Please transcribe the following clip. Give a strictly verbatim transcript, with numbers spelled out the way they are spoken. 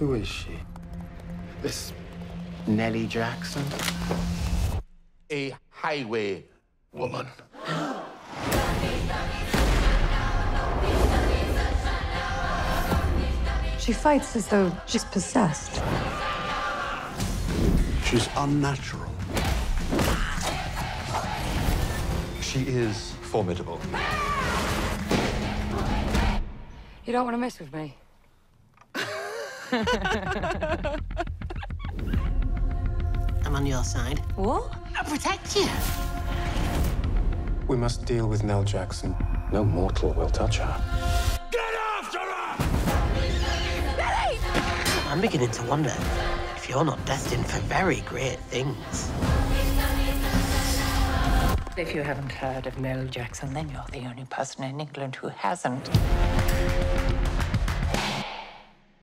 Who is she? This Nell Jackson? A highway woman. She fights as though she's possessed. She's unnatural. She is formidable. You don't want to mess with me. I'm on your side. What? I'll protect you. We must deal with Nell Jackson. No mortal will touch her. Get after her! I'm beginning to wonder if you're not destined for very great things. If you haven't heard of Nell Jackson, then you're the only person in England who hasn't.